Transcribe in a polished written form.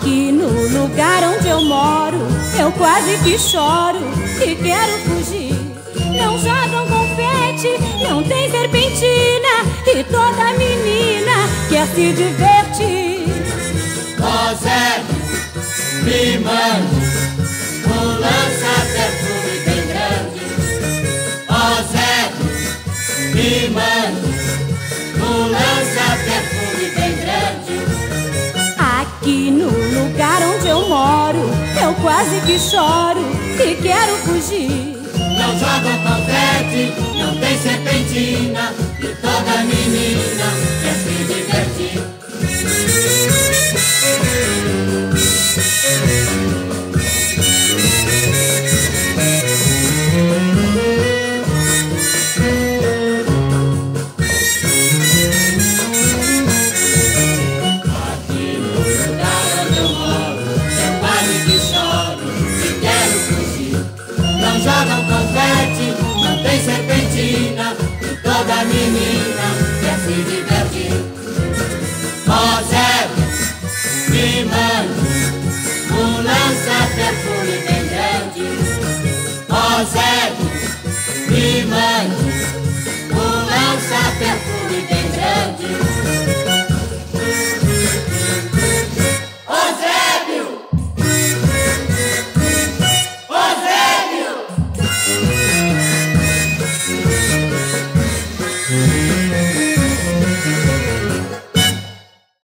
Aqui no lugar onde eu moro, eu quase que choro e quero fugir. Não jogam confete, não tem serpentina, e toda menina quer se divertir. Ó Zé, me mande um lança-perfume bem grande. Ó Zé, me mande um lança-perfume bem grande. Aqui no lugar onde eu moro, eu quase que choro e quero fugir. Não jogam confete, não tem serpentina, e toda menina quer se divertir. Aqui no lugar onde eu moro, eu quase que choro e quero fugir. Não jogam confete, não tem serpentina, e toda menina quer se divertir. Ó Zé, me mande um lança-perfume bem grande. Ó Zé, me mande um lança-perfume bem grande. Eusébio! Eusébio!